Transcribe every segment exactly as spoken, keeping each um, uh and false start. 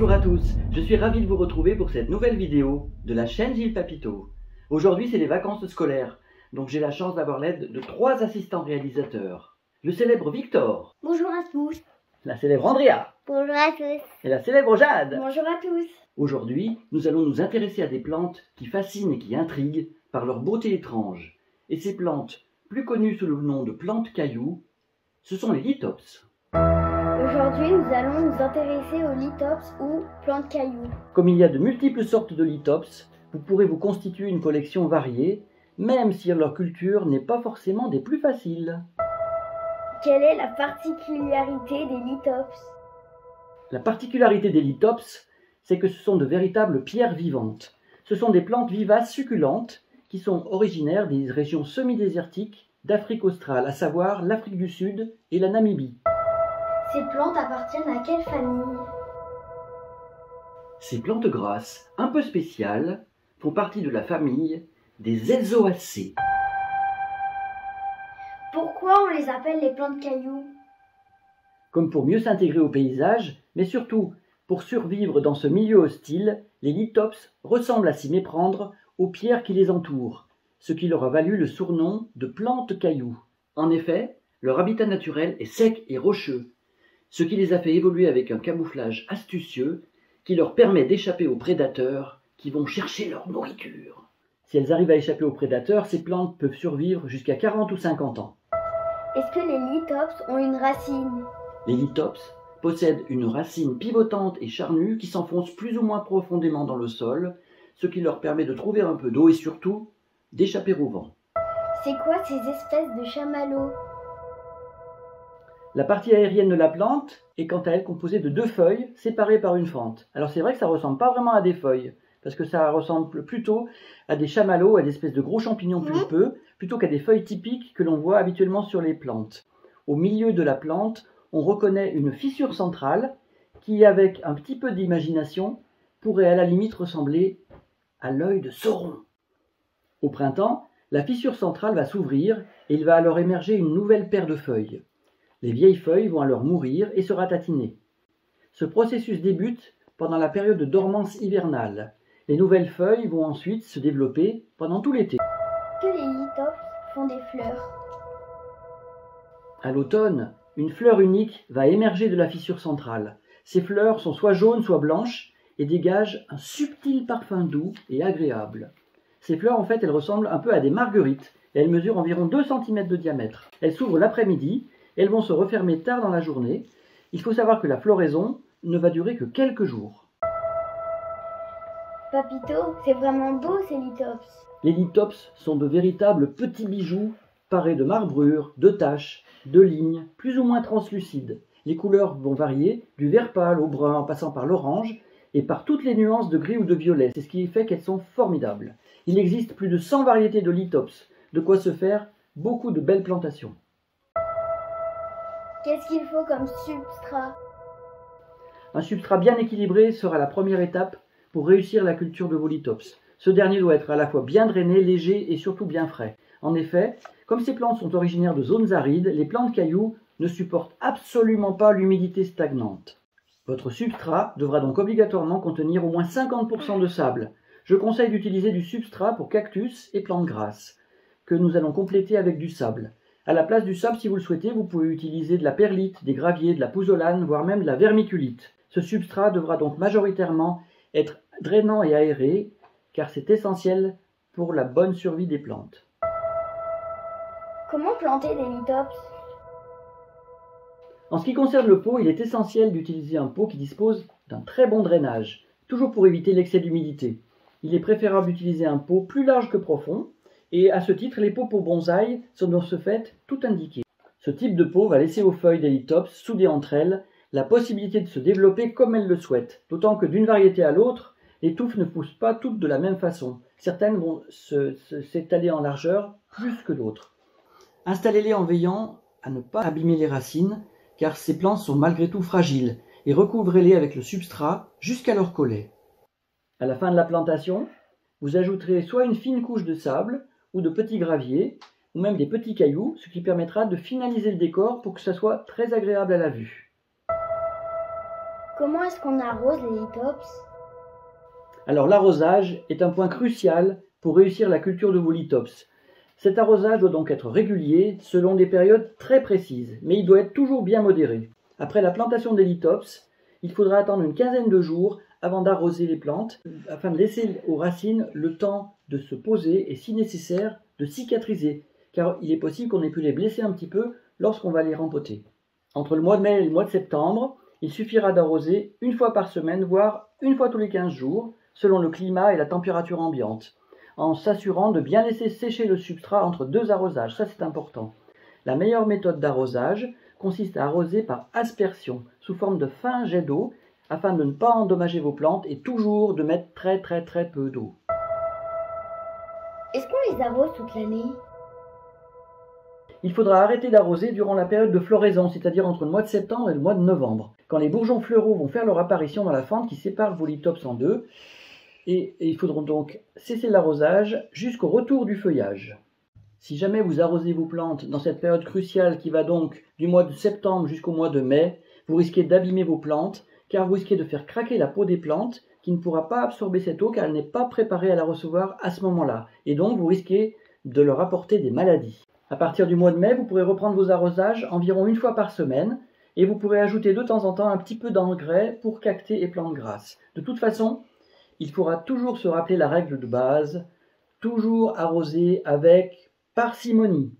Bonjour à tous, je suis ravi de vous retrouver pour cette nouvelle vidéo de la chaîne Gilles Papito. Aujourd'hui c'est les vacances scolaires, donc j'ai la chance d'avoir l'aide de trois assistants réalisateurs. Le célèbre Victor. Bonjour à tous. La célèbre Andrea. Bonjour à tous. Et la célèbre Jade. Bonjour à tous. Aujourd'hui, nous allons nous intéresser à des plantes qui fascinent et qui intriguent par leur beauté étrange. Et ces plantes, plus connues sous le nom de plantes cailloux, ce sont les lithops. Aujourd'hui, nous allons nous intéresser aux lithops ou plantes cailloux. Comme il y a de multiples sortes de lithops, vous pourrez vous constituer une collection variée, même si leur culture n'est pas forcément des plus faciles. Quelle est la particularité des lithops? La particularité des lithops, c'est que ce sont de véritables pierres vivantes. Ce sont des plantes vivaces succulentes qui sont originaires des régions semi-désertiques d'Afrique australe, à savoir l'Afrique du Sud et la Namibie. Ces plantes appartiennent à quelle famille? Ces plantes grasses, un peu spéciales, font partie de la famille des Elzoacées. Pourquoi on les appelle les plantes cailloux? Comme pour mieux s'intégrer au paysage, mais surtout pour survivre dans ce milieu hostile, les lithops ressemblent à s'y méprendre aux pierres qui les entourent, ce qui leur a valu le surnom de plantes cailloux. En effet, leur habitat naturel est sec et rocheux, ce qui les a fait évoluer avec un camouflage astucieux qui leur permet d'échapper aux prédateurs qui vont chercher leur nourriture. Si elles arrivent à échapper aux prédateurs, ces plantes peuvent survivre jusqu'à quarante ou cinquante ans. Est-ce que les lithops ont une racine? Les lithops possèdent une racine pivotante et charnue qui s'enfonce plus ou moins profondément dans le sol, ce qui leur permet de trouver un peu d'eau et surtout d'échapper au vent. C'est quoi ces espèces de chamallows? La partie aérienne de la plante est quant à elle composée de deux feuilles séparées par une fente. Alors c'est vrai que ça ne ressemble pas vraiment à des feuilles, parce que ça ressemble plutôt à des chamallows, à des espèces de gros champignons pulpeux, plutôt qu'à des feuilles typiques que l'on voit habituellement sur les plantes. Au milieu de la plante, on reconnaît une fissure centrale qui, avec un petit peu d'imagination, pourrait à la limite ressembler à l'œil de Sauron. Au printemps, la fissure centrale va s'ouvrir et il va alors émerger une nouvelle paire de feuilles. Les vieilles feuilles vont alors mourir et se ratatiner. Ce processus débute pendant la période de dormance hivernale. Les nouvelles feuilles vont ensuite se développer pendant tout l'été. Que les lithops font des fleurs? À l'automne, une fleur unique va émerger de la fissure centrale. Ces fleurs sont soit jaunes, soit blanches et dégagent un subtil parfum doux et agréable. Ces fleurs, en fait, elles ressemblent un peu à des marguerites et elles mesurent environ deux centimètres de diamètre. Elles s'ouvrent l'après-midi et elles vont se refermer tard dans la journée. Il faut savoir que la floraison ne va durer que quelques jours. Papito, c'est vraiment beau ces lithops. Les lithops sont de véritables petits bijoux parés de marbrures, de taches, de lignes plus ou moins translucides. Les couleurs vont varier du vert pâle au brun en passant par l'orange et par toutes les nuances de gris ou de violet. C'est ce qui fait qu'elles sont formidables. Il existe plus de cent variétés de lithops, de quoi se faire beaucoup de belles plantations. Qu'est-ce qu'il faut comme substrat? Un substrat bien équilibré sera la première étape pour réussir la culture de vos lithops. Ce dernier doit être à la fois bien drainé, léger et surtout bien frais. En effet, comme ces plantes sont originaires de zones arides, les plantes cailloux ne supportent absolument pas l'humidité stagnante. Votre substrat devra donc obligatoirement contenir au moins cinquante pour cent de sable. Je conseille d'utiliser du substrat pour cactus et plantes grasses, que nous allons compléter avec du sable. À la place du sable, si vous le souhaitez, vous pouvez utiliser de la perlite, des graviers, de la pouzzolane, voire même de la vermiculite. Ce substrat devra donc majoritairement être drainant et aéré, car c'est essentiel pour la bonne survie des plantes. Comment planter des lithops? En ce qui concerne le pot, il est essentiel d'utiliser un pot qui dispose d'un très bon drainage, toujours pour éviter l'excès d'humidité. Il est préférable d'utiliser un pot plus large que profond, et à ce titre, les pots pour bonsaï sont dans ce fait tout indiqués. Ce type de pot va laisser aux feuilles des lithops, soudées entre elles, la possibilité de se développer comme elles le souhaitent, d'autant que d'une variété à l'autre, les touffes ne poussent pas toutes de la même façon. Certaines vont se, se, s'étaler en largeur plus que d'autres. Installez-les en veillant à ne pas abîmer les racines, car ces plantes sont malgré tout fragiles, et recouvrez-les avec le substrat jusqu'à leur collet. À la fin de la plantation, vous ajouterez soit une fine couche de sable ou de petits graviers, ou même des petits cailloux, ce qui permettra de finaliser le décor pour que ça soit très agréable à la vue. Comment est-ce qu'on arrose les lithops? Alors l'arrosage est un point crucial pour réussir la culture de vos lithops. Cet arrosage doit donc être régulier selon des périodes très précises, mais il doit être toujours bien modéré. Après la plantation des lithops, il faudra attendre une quinzaine de jours avant d'arroser les plantes, afin de laisser aux racines le temps de se poser et, si nécessaire, de cicatriser, car il est possible qu'on ait pu les blesser un petit peu lorsqu'on va les rempoter. Entre le mois de mai et le mois de septembre, il suffira d'arroser une fois par semaine, voire une fois tous les quinze jours, selon le climat et la température ambiante, en s'assurant de bien laisser sécher le substrat entre deux arrosages. Ça, c'est important. La meilleure méthode d'arrosage consiste à arroser par aspersion, sous forme de fins jets d'eau, afin de ne pas endommager vos plantes et toujours de mettre très très très peu d'eau. Est-ce qu'on les arrose toute l'année? Il faudra arrêter d'arroser durant la période de floraison, c'est-à-dire entre le mois de septembre et le mois de novembre, quand les bourgeons fleuraux vont faire leur apparition dans la fente qui sépare vos lithops en deux, et, et il faudra donc cesser l'arrosage jusqu'au retour du feuillage. Si jamais vous arrosez vos plantes dans cette période cruciale qui va donc du mois de septembre jusqu'au mois de mai, vous risquez d'abîmer vos plantes, car vous risquez de faire craquer la peau des plantes qui ne pourra pas absorber cette eau car elle n'est pas préparée à la recevoir à ce moment-là. Et donc vous risquez de leur apporter des maladies. À partir du mois de mai, vous pourrez reprendre vos arrosages environ une fois par semaine et vous pourrez ajouter de temps en temps un petit peu d'engrais pour cactées et plantes grasses. De toute façon, il faudra toujours se rappeler la règle de base, toujours arroser avec parcimonie.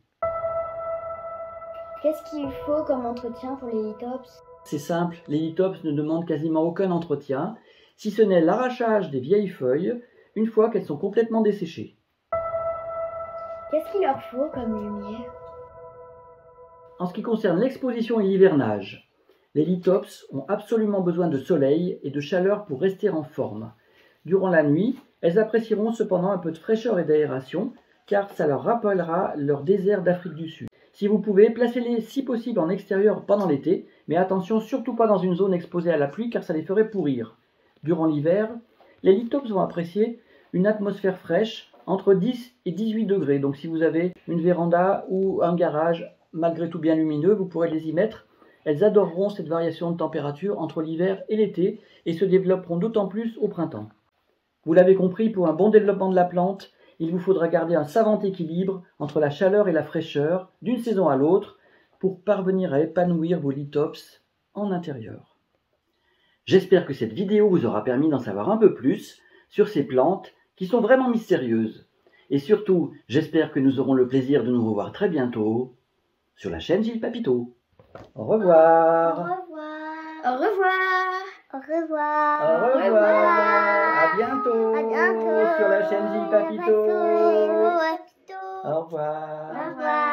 Qu'est-ce qu'il faut comme entretien pour les lithops? C'est simple, les lithops ne demandent quasiment aucun entretien, si ce n'est l'arrachage des vieilles feuilles une fois qu'elles sont complètement desséchées. Qu'est-ce qu'il leur faut comme lumière? En ce qui concerne l'exposition et l'hivernage, les lithops ont absolument besoin de soleil et de chaleur pour rester en forme. Durant la nuit, elles apprécieront cependant un peu de fraîcheur et d'aération, car ça leur rappellera leur désert d'Afrique du Sud. Si vous pouvez, placez-les si possible en extérieur pendant l'été, mais attention, surtout pas dans une zone exposée à la pluie car ça les ferait pourrir. Durant l'hiver, les lithops vont apprécier une atmosphère fraîche entre dix et dix-huit degrés. Donc si vous avez une véranda ou un garage malgré tout bien lumineux, vous pourrez les y mettre. Elles adoreront cette variation de température entre l'hiver et l'été et se développeront d'autant plus au printemps. Vous l'avez compris, pour un bon développement de la plante, il vous faudra garder un savant équilibre entre la chaleur et la fraîcheur d'une saison à l'autre pour parvenir à épanouir vos lithops en intérieur. J'espère que cette vidéo vous aura permis d'en savoir un peu plus sur ces plantes qui sont vraiment mystérieuses. Et surtout, j'espère que nous aurons le plaisir de nous revoir très bientôt sur la chaîne Gilles Papito. Au revoir. Au revoir. Au revoir. Au revoir. Au revoir. À bientôt. À bientôt. Sur la chaîne Gilles Papito. Papito. Au revoir. Au revoir.